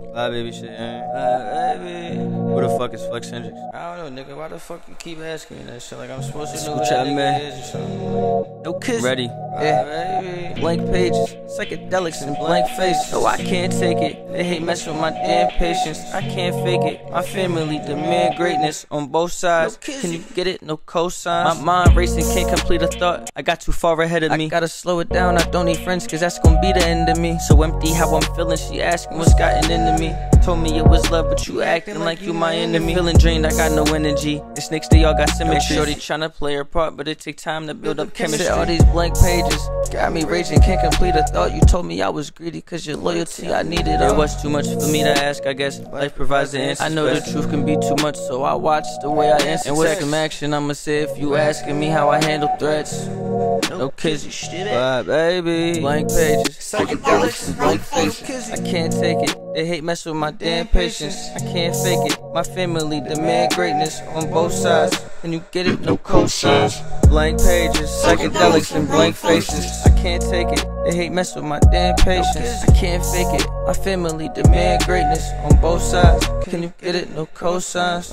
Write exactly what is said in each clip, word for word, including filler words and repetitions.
Bye, baby shit, yeah. Bye, baby. Who the fuck is Flex Hendrix? I don't know, nigga. Why the fuck you keep asking me that shit? Like I'm supposed to know Scooch who that out, nigga man. is or something. No kiss. Ready. Yeah. Baby. Blank pages, psychedelics and blank faces. No, I can't take it. They hate messing with my damn patience. I can't fake it. My family demand greatness on both sides. Can you get it? No cosigns. My mind racing, can't complete a thought. I got too far ahead of me. I gotta slow it down. I don't need friends, cause that's gonna be the end of me. So empty how I'm feeling. She asking what's gotten into me. Told me it was love, but you acting like you my enemy. Feeling drained, I got no energy. The snakes, they all got symmetry. Shorty tryna play her part, but it take time to build up chemistry. All these blank pages got me raging, can't complete a thought. You told me I was greedy, cause your loyalty I needed. It was too much for me to ask, I guess. Life provides the answer. I know the truth can be too much, so I watch the way I answer. And with some action, I'ma say if you asking me how I handle threats. No kizzy shit. Bye, baby. Blank pages, psychedelics and blank faces. I can't take it. They hate messing with my damn patience. I can't fake it. My family demand greatness on both sides. Can you get it? No cosigns. Blank pages, psychedelics and blank faces. I can't take it. They hate messing with my damn patience. I can't fake it. My family demand greatness on both sides. Can you get it? No cosigns.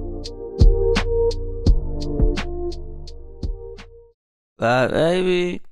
Bye, baby.